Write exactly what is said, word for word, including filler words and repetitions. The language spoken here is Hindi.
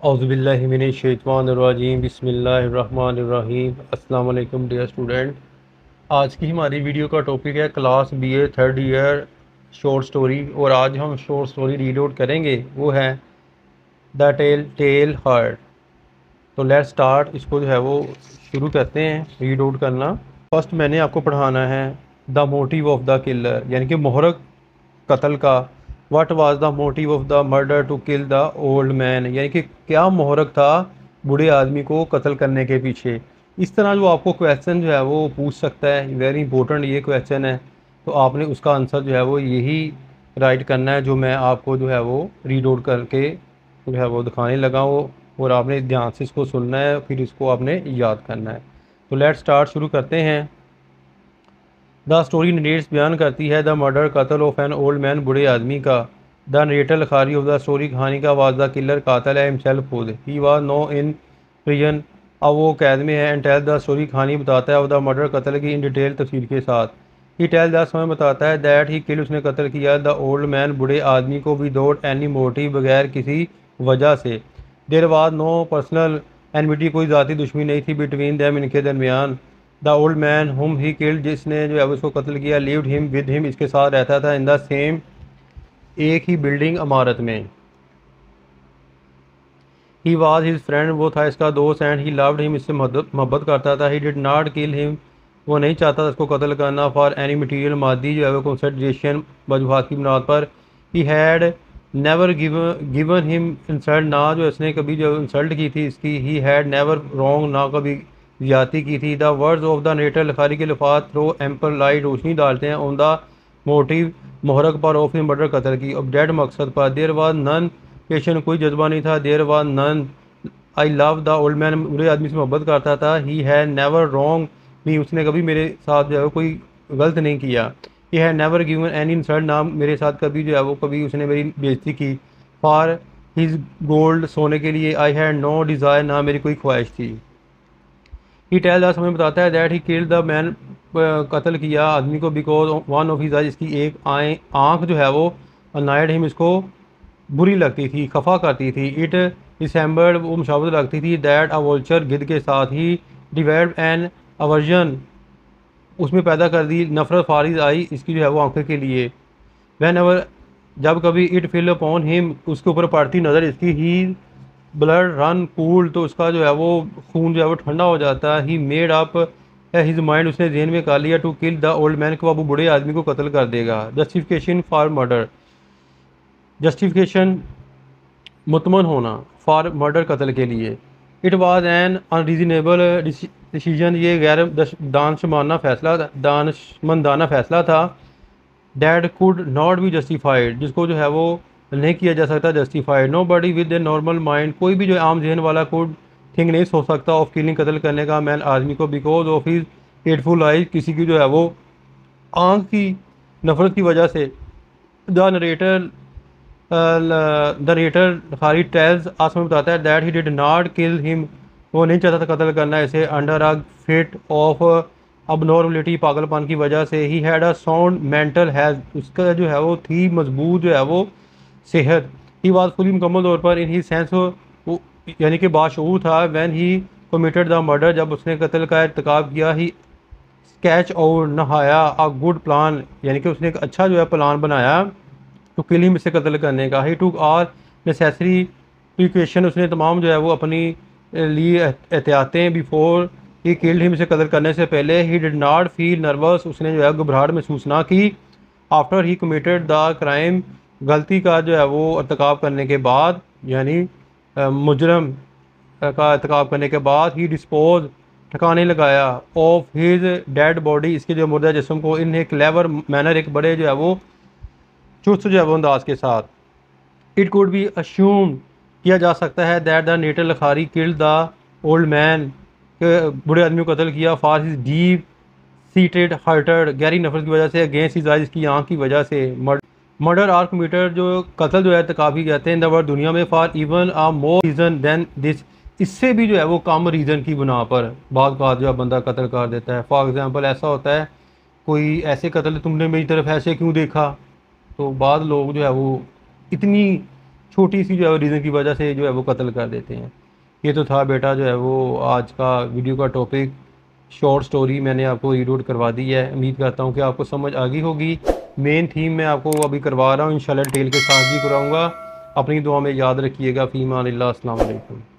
औज़ुबिल्लाहिमिनश्शैतानिर्रजीम बिस्मिल्लाहिर्रहमानिर्रहीम। अस्सलाम वालेकुम डियर स्टूडेंट। आज की हमारी वीडियो का टॉपिक है class BA third year short story, और आज हम शॉर्ट स्टोरी रीड आउट करेंगे, वो है द टेल टेल हर्ट। तो लेट्स स्टार्ट, इसको जो है वो शुरू करते हैं रीड आउट करना। फर्स्ट मैंने आपको पढ़ाना है the motive of the killer, यानी कि मोहरक कत्ल का। What was the motive of the murder to kill the old man, यानी कि क्या मोहरक था बूढ़े आदमी को कत्ल करने के पीछे। इस तरह जो आपको क्वेश्चन जो है वो पूछ सकता है, वेरी इंपॉर्टेंट ये क्वेश्चन है। तो आपने उसका आंसर जो है वो यही राइट करना है जो मैं आपको जो है वो रीड आउट करके जो है वो दिखाने लगा हो, और आपने ध्यान से इसको सुनना है, फिर इसको आपने याद करना है। तो लेट्स स्टार्ट, शुरू करते हैं। द स्टोरी नरेट्स बयान करती है द मर्डर कत्ल ऑफ एन ओल्ड मैन, बूढ़े आदमी का। द नरेटर लखारी ऑफ द स्टोरी, कहानी का वाज द किलर, कातल है हिमसेल्फ खुद। He was no in prison, अब वो कैद में है। एंड टेल द स्टोरी, कहानी बताता है ऑफ द मर्डर कत्ल की इन डिटेल तफसील के साथ। ही टेल द समय बताता है दैट ही किल, उसने कत्ल किया द ओल्ड मैन, बूढ़े आदमी को, विदाउट एनी मोटिव, बगैर किसी वजह से। There was no personal enmity, कोई ज़ाती दुश्मनी नहीं थी बिटवीन दैम, इनके दरमियान। द ओल्ड मैन हुम ही किल्ड, जिसने जो है उसको कत्ल किया, लिव्ड हिम विद हिम, इसके साथ रहता था, इन द सेम, एक ही बिल्डिंग इमारत में। ही वाज हिज फ्रेंड, वो था इसका दोस्त। एंड ही लव्ड हिम, इससे मोहब्बत करता था। He did not kill him, वो नहीं चाहता था इसको कत्ल करना, फॉर एनी मटीरियल, मादी जो है वो कंसिडरेशन, वजूहात की बुनियाद पर। He had never given given him insult, ना जो इसने कभी जो इंसल्ट की थी इसकी। ही हैड नेवर रॉन्ग, ना कभी ज्यादती की थी। The words of the narrator, लिखारी के लफात थ्रो एम्पर लाइट, रोशनी डालते हैं, ऑन द मोटिव, मोहरक पर, ऑफ इन मर्डर कत्ल की, ऑब्जेक्ट मकसद पर। देर वाज नन पेशन, कोई जज्बा नहीं था। There was none I love the old man, बुरे आदमी से मोहब्बत करता था। He had never wrong me, उसने कभी मेरे साथ जो है कोई गलत नहीं किया। He had never given any insult, ना मेरे साथ कभी जो है वो कभी उसने मेरी बेइज्जती की। फॉर हिज गोल्ड, सोने के लिए। आई हैड नो डिज़ायर, ना मेरी कोई ख्वाहिश थी। ही टेल द, हमें बताता है that he killed the man, कत्ल किया आदमी को, because one of his eye, इसकी एक आए आँख जो है वो अनाइड हिम, इसको बुरी लगती थी, खफा करती थी। इट डिसम्बर्ड, वो मुशावत लगती थी। दैट अ वोल्चर, गिद्ध के साथ। ही डिवेल्प एन अवर्जन, उसमें पैदा कर दी नफरत, फारिज आई, इसकी जो है वो आंखों के लिए। वैन एवर, जब कभी इट फिल अपॉन हिम, उसके ऊपर पड़ती नज़र इसकी। ही ब्लड रन कूल, तो उसका जो है वो खून जो है वो ठंडा हो जाता है। He made up his mind, उसने जेन में कर लिया, to kill the old man, को वो बूढ़े आदमी को कत्ल कर देगा। जस्टिफिकेशन फॉर मर्डर, जस्टिफिकेशन मुतमन होना, फॉर मर्डर कत्ल के लिए। It was an unreasonable decision, ये गैर दानशमाना फैसला दानशमंदाना फैसला था। That could not be justified, जिसको जो है वो नहीं किया जा सकता justified. Nobody with a normal mind, कोई भी जो आम जहन वाला कुड थिंक नहीं सोच सकता ऑफ किलिंग, कत्ल करने का, मैन आदमी को, because of his hateful eyes, किसी की जो है वो आँख की नफरत की वजह से। द नरेटर द नरेटर खारी टेल्स, आसमान बताता है that he did not kill him, वो नहीं चाहता था कत्ल करना इसे, under a fit of abnormality, पागलपन की वजह से। He had a sound mental health, उसका जो है वो थी मजबूत जो है वो सेहत। ही वाज फुली मुकम्मल तौर पर इन ही सेंस, यानी कि बाशऊर था। When he committed the murder, जब उसने कत्ल का इर्तिकाब किया। ही स्केच और नहाया अ गुड प्लान, यानी कि उसने एक अच्छा जो है प्लान बनाया टू किल हिम, इसे कत्ल करने का। He took all necessary precaution, उसने तमाम जो है वो अपनी लिए एहतियातें बिफोर ही किल्ड हिम, इसे कत्ल करने से पहले। He did not feel nervous, उसने जो है घबराहट महसूस ना की। After he committed the crime, गलती का जो है वो इर्तिकाब करने के बाद, यानी मुजरम का इर्तिकाब करने के बाद। ही डिस्पोज, ठिकाने लगाया, ऑफ हिज डेड बॉडी, इसके जो मुर्दा जिस्म को, इन एक क्लेवर मैनर, एक बड़े जो है वो चुस्त जो है वो अंदाज के साथ। इट कुड बी अश्यूम, किया जा सकता है, दैट द नेटर लखारी किल्ड द ओल्ड मैन, के बूढ़े आदमी को कत्ल किया, for his deep seated hatred, गहरी नफरत की वजह से, अगेंस्ट हिज आइज, की आँख की वजह से। मर्डर आर कमीटर, जो कत्ल जो है तकाबी कहते हैं इन द वर्ल्ड, दुनिया में, for even a more reason than this, इससे भी जो है वो कम रीज़न की बुना पर बाद बात जो है बंदा कत्ल कर देता है। फॉर एग्ज़ाम्पल ऐसा होता है, कोई ऐसे कत्ल, तुमने मेरी तरफ ऐसे क्यों देखा, तो बाद लोग जो है वो इतनी छोटी सी जो है रीज़न की वजह से जो है वो कत्ल कर देते हैं। ये तो था बेटा जो है वो आज का वीडियो का टॉपिक, शॉर्ट स्टोरी मैंने आपको रीड आउट करवा दी है। उम्मीद करता हूँ कि आपको समझ आ गई होगी। मेन थीम मैं आपको अभी करवा रहा हूँ, इंशाल्लाह डिटेल के साथ भी कराऊँगा। अपनी दुआ में याद रखिएगा। फ़ीमान अल्लाह, अस्सलाम वालेकुम।